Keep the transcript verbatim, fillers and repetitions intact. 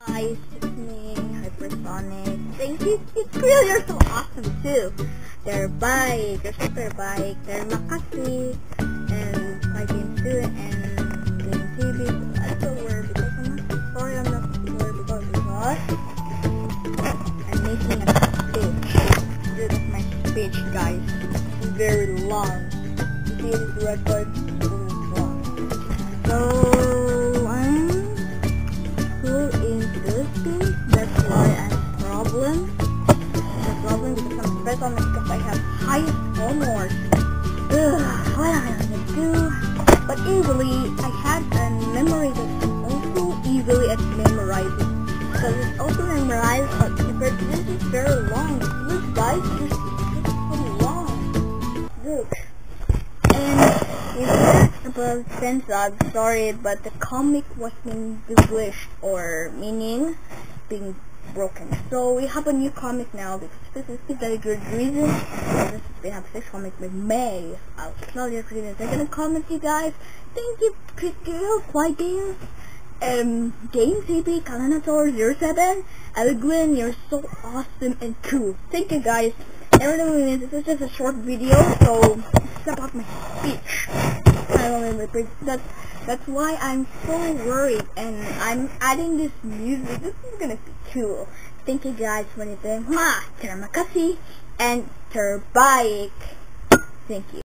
Guys, it's me, Hypersonic. Thank you, it's Gril, you're so awesome too. They're bike, they're super bike, they're Makasi, and QuyGames too, and Game T V. I'm so weird because I'm not sorry, I'm not weird because because I'm making a speech. This is my speech, guys. It's very long. You see this record? It's long. So I'm so into things. That's why I'm problem. The problem because I'm stressed on it because I have high homework. Ugh, what am I gonna do? But easily, I had a memory that I'm also easily at memorizing. Because it's also memorized, but this is very long. Look guys, this is so long. Look. And if that's about sense, I'm sorry, but the comic was being glitched, or meaning being broken. So we have a new comic now because this is a very good reason. We have six comics with May. I'll tell you in a second comment, you guys. Thank you, QuyGames, um, Game T V, Kalanator, zero seven, Aleguin, you're so awesome and cool. Thank you guys. Anyway, this is just a short video, so it's about my speech. I don't remember. That's, that's why I'm so worried, and I'm adding this music. This is gonna be cool. Thank you guys for anything. Mwah! Terima kasih and terbike. Thank you.